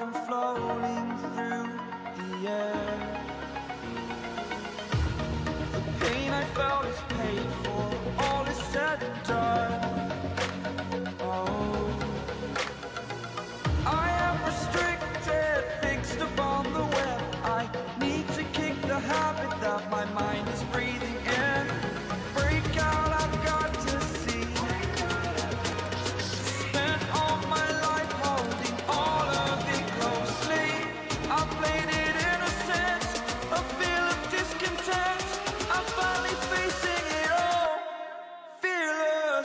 I'm floating through the air. The pain I felt is paid for, all is said and done. Oh, I am restricted, fixed upon the web. I need to kick the habit that my mind is breathing in. Break out, I've got to see. Spent all my life holding all of it closely. I played it innocent, a feel of discontent. I'm finally facing it all, fearless.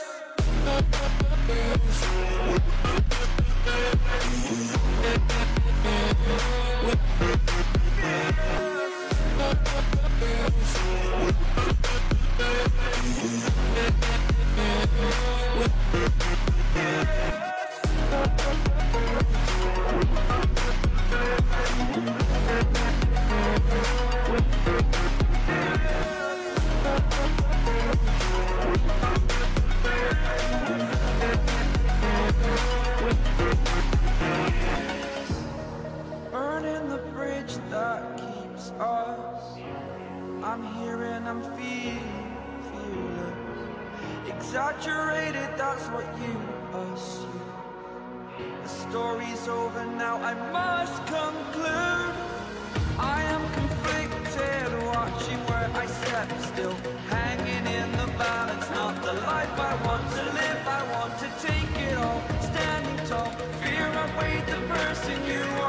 Burning the bridge that keeps us. I'm here and I'm fearless. Exaggerated, that's what you assume. The story's over now, I must conclude. I am conflicted, watching where I step still, hanging in the balance. Not the life I want to live, I want to take it all. Standing tall, fear I weighed the person you are.